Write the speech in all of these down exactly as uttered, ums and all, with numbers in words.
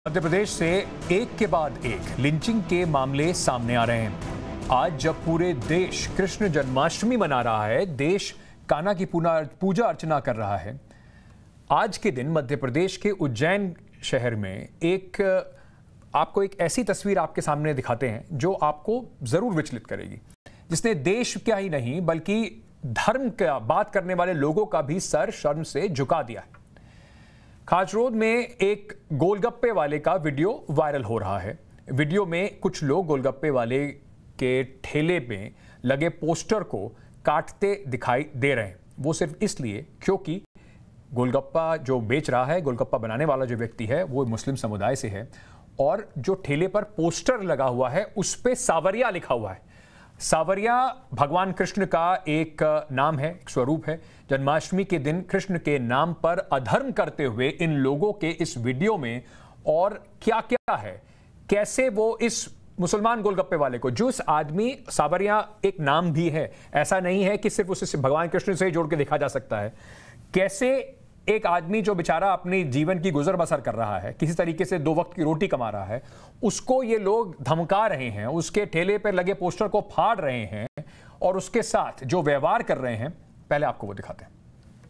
मध्य प्रदेश से एक के बाद एक लिंचिंग के मामले सामने आ रहे हैं। आज जब पूरे देश कृष्ण जन्माष्टमी मना रहा है, देश कान्हा की पूजा अर्चना कर रहा है, आज के दिन मध्य प्रदेश के उज्जैन शहर में एक आपको एक ऐसी तस्वीर आपके सामने दिखाते हैं जो आपको जरूर विचलित करेगी, जिसने देश क्या ही नहीं बल्कि धर्म का बात करने वाले लोगों का भी सर शर्म से झुका दिया है। खाचरोद में एक गोलगप्पे वाले का वीडियो वायरल हो रहा है। वीडियो में कुछ लोग गोलगप्पे वाले के ठेले में लगे पोस्टर को काटते दिखाई दे रहे हैं। वो सिर्फ इसलिए क्योंकि गोलगप्पा जो बेच रहा है, गोलगप्पा बनाने वाला जो व्यक्ति है वो मुस्लिम समुदाय से है और जो ठेले पर पोस्टर लगा हुआ है उस पे सावरिया लिखा हुआ है। सावरिया भगवान कृष्ण का एक नाम है, एक स्वरूप है। जन्माष्टमी के दिन कृष्ण के नाम पर अधर्म करते हुए इन लोगों के इस वीडियो में और क्या क्या है, कैसे वो इस मुसलमान गोलगप्पे वाले को, जो इस आदमी सावरिया एक नाम भी है, ऐसा नहीं है कि सिर्फ उसे भगवान कृष्ण से ही जोड़ के देखा जा सकता है, कैसे एक आदमी जो बेचारा अपनी जीवन की गुजर बसर कर रहा है, किसी तरीके से दो वक्त की रोटी कमा रहा है, उसको ये लोग धमका रहे हैं, उसके ठेले पर लगे पोस्टर को फाड़ रहे हैं और उसके साथ जो व्यवहार कर रहे हैं, पहले आपको वो दिखाते हैं।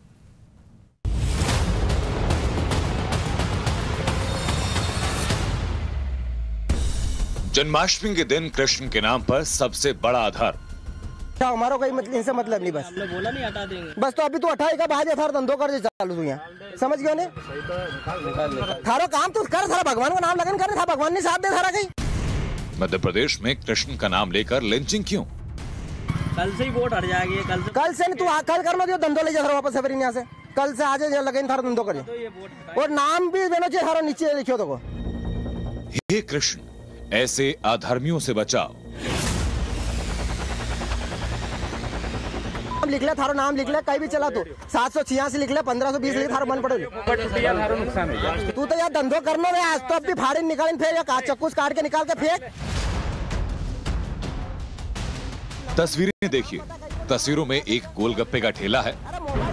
जन्माष्टमी के दिन कृष्ण के नाम पर सबसे बड़ा आधार। हमारा कोई मतलब इनसे मतलब नहीं, बस हमने बोला नहीं हटा देंगे। बस तो अभी तो हटाएगा बाहर या थारा धंधो कर चालू तू यहाँ, समझ गया ने? थारो काम तो कर, थारा भगवान का नाम लगन करे, था भगवान ने साथ दे थारा कहीं। मध्य प्रदेश में कृष्ण का नाम लेकर लिंचिंग क्यों? कल से ही वोट हट जाएगी। कल से कल से नहीं, तू कल कर लो, धंधो ले जा वापस है यहाँ से। कल से आज लगे थारा धंधो करे और नाम भी देना चाहिए, थारा नीचे लिखियो तो। हे कृष्ण, ऐसे अधर्मियों से बचाओ। लिख ले, थारो नाम लिख ले, कहीं भी चला तो सात सौ छियासी लिख ले, पंद्रह सौ बीस लिख, थारो मन पड़े। तू तो यार धंधो करना है आज तो, अभी फाड़ी निकाल फेंक या चक्कू काट के निकाल के फेंक। तस्वीरें देखिए, तस्वीरों में एक गोलगप्पे का ठेला है,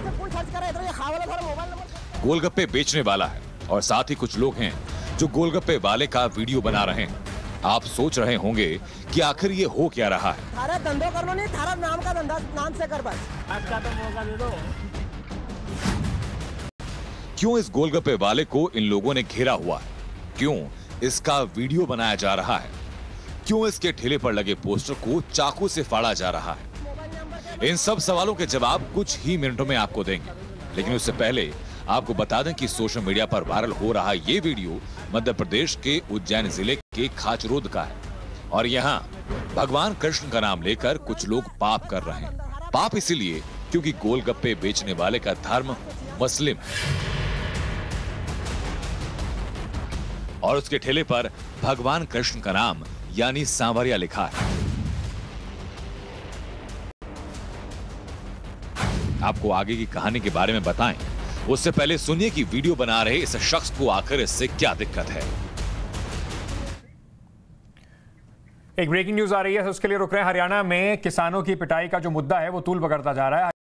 गोलगप्पे बेचने वाला है और साथ ही कुछ लोग हैं जो गोलगप्पे वाले का वीडियो बना रहे हैं। आप सोच रहे होंगे कि आखिर ये हो क्या रहा है। थारा धंधो करना नहीं, थारा नाम का धंधा नाम से कर, बस आज का तो मौका दे दो। क्यों इस गोलगप्पे वाले को इन लोगों ने घेरा हुआ है? क्यों इसका वीडियो बनाया जा रहा है? क्यों इसके ठेले पर लगे पोस्टर को चाकू से फाड़ा जा रहा है? इन सब सवालों के जवाब कुछ ही मिनटों में आपको देंगे, लेकिन उससे पहले आपको बता दें कि सोशल मीडिया पर वायरल हो रहा ये वीडियो मध्य प्रदेश के उज्जैन जिले के खाचरोद का है और यहाँ भगवान कृष्ण का नाम लेकर कुछ लोग पाप कर रहे हैं। पाप इसीलिए क्योंकि गोलगप्पे बेचने वाले का धर्म मुस्लिम है और उसके ठेले पर भगवान कृष्ण का नाम यानी सांवरिया लिखा है। आपको आगे की कहानी के बारे में बताएं, उससे पहले सुनिए कि वीडियो बना रहे इस शख्स को आखिर इससे क्या दिक्कत है। एक ब्रेकिंग न्यूज आ रही है, उसके लिए रुक रहे हैं। हरियाणा में किसानों की पिटाई का जो मुद्दा है वो तूल पकड़ता जा रहा है।